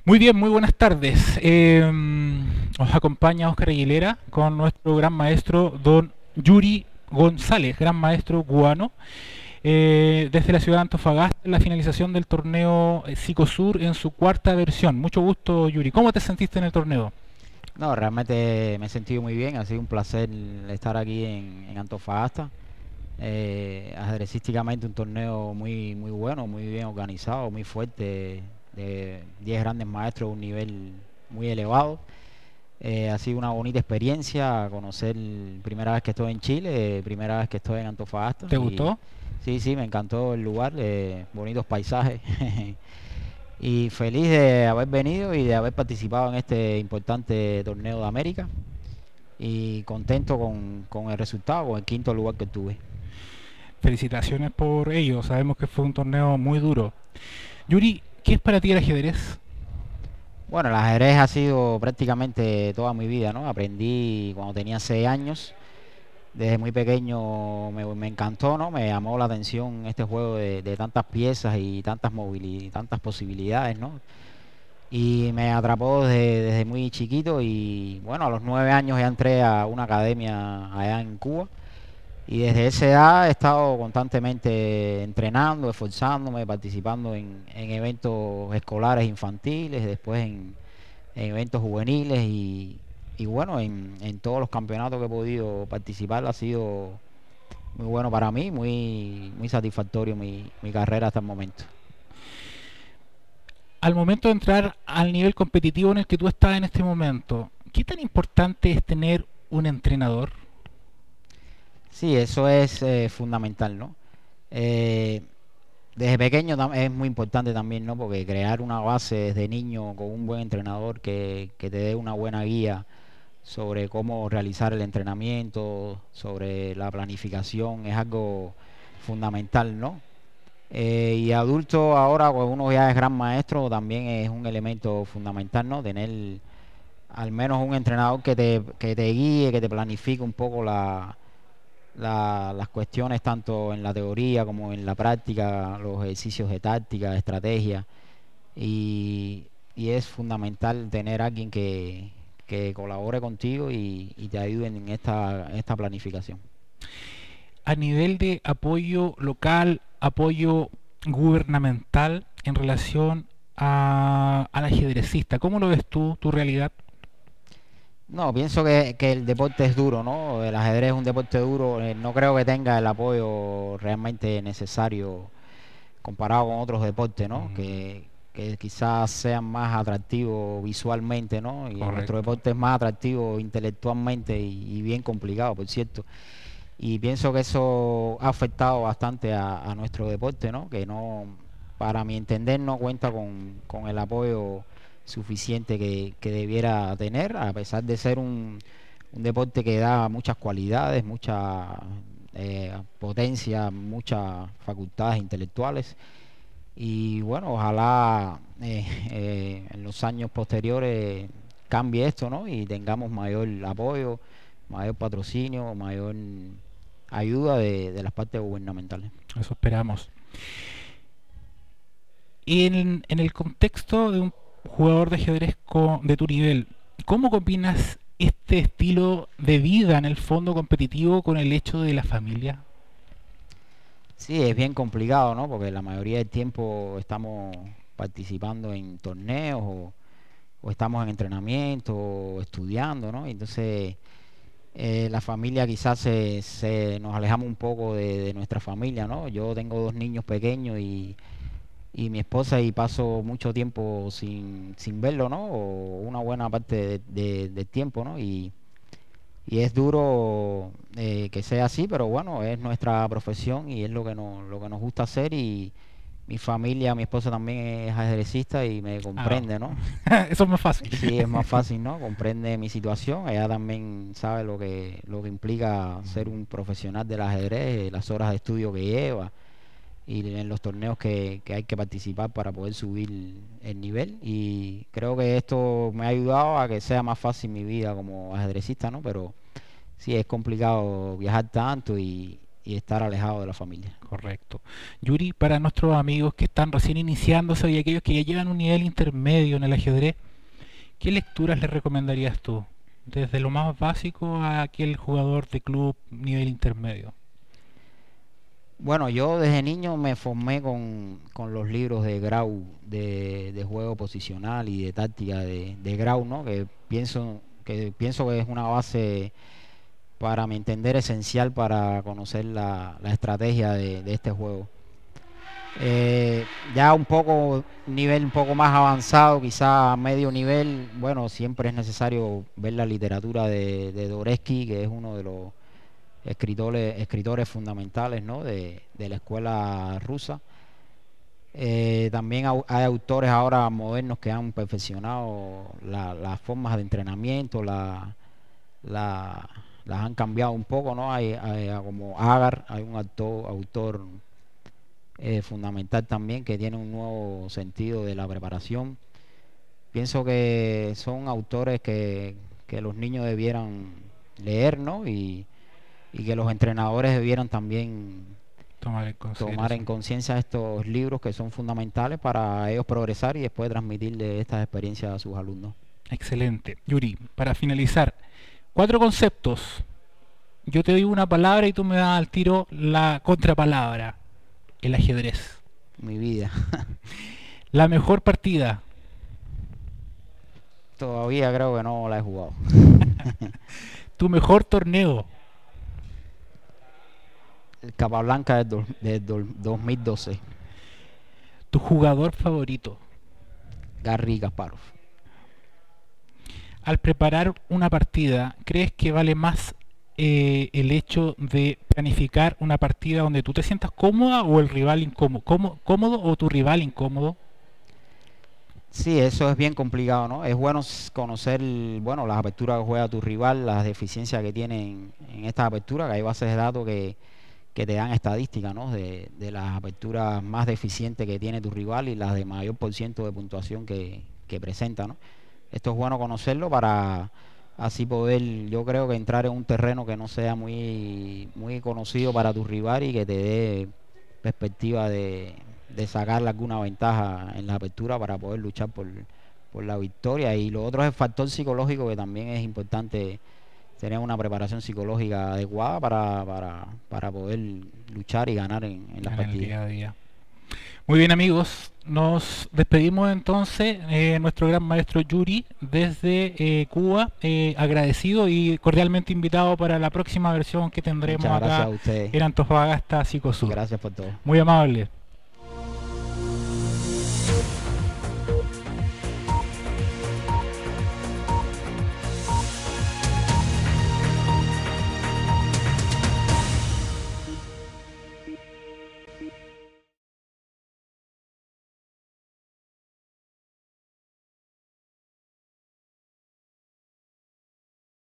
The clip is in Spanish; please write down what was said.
Muy bien, muy buenas tardes. Os acompaña Óscar Aguilera con nuestro gran maestro don Yuri González, gran maestro cubano, desde la ciudad de Antofagasta, en la finalización del torneo Psicosur en su cuarta versión. Mucho gusto, Yuri. ¿Cómo te sentiste en el torneo? No, realmente me he sentido muy bien, ha sido un placer estar aquí en Antofagasta. Ajedrecísticamente un torneo muy bueno, muy bien organizado, muy fuerte, de 10 grandes maestros, un nivel muy elevado. Ha sido una bonita experiencia conocer, primera vez que estoy en Chile, primera vez que estoy en Antofagasta ¿Te y gustó? sí, sí, me encantó el lugar, bonitos paisajes. Y feliz de haber venido y de haber participado en este importante torneo de América y contento con el resultado, con el quinto lugar que tuve. Felicitaciones por ello. Sabemos que fue un torneo muy duro. Yuri, ¿qué es para ti el ajedrez? Bueno, el ajedrez ha sido prácticamente toda mi vida, ¿no? Aprendí cuando tenía 6 años. Desde muy pequeño me encantó, ¿no? Me llamó la atención este juego de tantas piezas y tantas posibilidades, ¿no? Y me atrapó desde muy chiquito y bueno, a los 9 años ya entré a una academia allá en Cuba. Y desde esa edad he estado constantemente entrenando, esforzándome, participando en eventos escolares infantiles, después en eventos juveniles y bueno, en todos los campeonatos que he podido participar ha sido muy bueno para mí, muy satisfactorio mi carrera hasta el momento. Al momento de entrar al nivel competitivo en el que tú estás en este momento, ¿qué tan importante es tener un entrenador? Sí, eso es fundamental, ¿no? Eh, Desde pequeño es muy importante también, ¿no? Porque crear una base desde niño con un buen entrenador que te dé una buena guía sobre cómo realizar el entrenamiento, sobre la planificación, es algo fundamental, ¿no? Y adulto ahora, cuando uno ya es gran maestro, también es un elemento fundamental, ¿no? Tener al menos un entrenador que te guíe, que te planifique un poco las cuestiones tanto en la teoría como en la práctica, los ejercicios de táctica, de estrategia. Y, y es fundamental tener a alguien que colabore contigo y te ayude en esta planificación. A nivel de apoyo local, apoyo gubernamental en relación al ajedrecista, ¿cómo lo ves tú, tu realidad? No, pienso que el deporte es duro, ¿no? El ajedrez es un deporte duro. No creo que tenga el apoyo realmente necesario comparado con otros deportes, ¿no? Mm, Que quizás sean más atractivos visualmente, ¿no? Y nuestro correcto. deporte es más atractivo intelectualmente y bien complicado, por cierto. Y pienso que eso ha afectado bastante a nuestro deporte, ¿no? Que no, para mi entender, no cuenta con el apoyo suficiente que debiera tener, a pesar de ser un deporte que da muchas cualidades, mucha potencia, muchas facultades intelectuales. Y bueno, ojalá en los años posteriores cambie esto, ¿no? Y tengamos mayor apoyo, mayor patrocinio, mayor ayuda de las partes gubernamentales. Eso esperamos. Y en el contexto de un jugador de ajedrez de tu nivel, ¿cómo combinas este estilo de vida en el fondo competitivo con el hecho de la familia? Sí, es bien complicado, ¿no? Porque la mayoría del tiempo estamos participando en torneos o estamos en entrenamiento o estudiando, ¿no? Entonces, la familia quizás nos alejamos un poco de nuestra familia, ¿no? Yo tengo dos niños pequeños y mi esposa y paso mucho tiempo sin verlo, ¿no? O una buena parte del tiempo, ¿no? Y es duro que sea así, pero bueno, es nuestra profesión y es lo que nos gusta hacer y mi familia, mi esposa también es ajedrecista y me Ah, comprende, ¿no? eso es más fácil. Sí, es más fácil, ¿no? Comprende mi situación. Ella también sabe lo que implica ser un profesional del ajedrez, las horas de estudio que lleva y en los torneos que hay que participar para poder subir el nivel. Y creo que esto me ha ayudado a que sea más fácil mi vida como ajedrecista, ¿no? Pero sí, es complicado viajar tanto y estar alejado de la familia. Correcto. Yuri, para nuestros amigos que están recién iniciándose y aquellos que ya llevan un nivel intermedio en el ajedrez, ¿qué lecturas les recomendarías tú? Desde lo más básico a aquel jugador de club nivel intermedio. Bueno, yo desde niño me formé con los libros de Grau, de juego posicional y de táctica de Grau, ¿no? Que pienso que es una base, para mi entender, esencial para conocer la estrategia de este juego. Ya un poco, nivel un poco más avanzado, quizá a medio nivel, bueno, siempre es necesario ver la literatura de Dvoretzky, que es uno de los escritores fundamentales, ¿no? de la escuela rusa. También hay autores ahora modernos que han perfeccionado las formas de entrenamiento, las han cambiado un poco, ¿no? Hay como Agar, hay un autor fundamental también, que tiene un nuevo sentido de la preparación. Pienso que son autores que los niños debieran leer, ¿no? Y que los entrenadores debieran también tomar en conciencia estos libros, que son fundamentales para ellos progresar y después transmitirle estas experiencias a sus alumnos. Excelente. Yuri, para finalizar, 4 conceptos. Yo te digo una palabra y tú me das al tiro la contrapalabra. El ajedrez. Mi vida. La mejor partida. Todavía creo que no la he jugado. Tu mejor torneo. El Capablanca del 2012. Tu jugador favorito. Garry Kasparov. Al preparar una partida, ¿crees que vale más el hecho de planificar una partida donde tú te sientas cómoda o el rival incómodo? ¿Cómodo o tu rival incómodo? Sí, eso es bien complicado, ¿no? Es bueno conocer, bueno, las aperturas que juega tu rival, las deficiencias que tienen en estas aperturas, que hay bases de datos que te dan estadísticas, ¿no? De las aperturas más deficientes que tiene tu rival y las de mayor por ciento de puntuación que presenta, ¿no? Esto es bueno conocerlo para así poder, yo creo, que entrar en un terreno que no sea muy conocido para tu rival y que te dé perspectiva de sacarle alguna ventaja en la apertura para poder luchar por la victoria. Y lo otro es el factor psicológico, que también es importante tener una preparación psicológica adecuada para poder luchar y ganar en las partidas. Día a día. Muy bien, amigos, nos despedimos entonces. Nuestro gran maestro Yuri desde Cuba, agradecido y cordialmente invitado para la próxima versión que tendremos acá en Antofagasta Psicosur. Gracias por todo. Muy amable.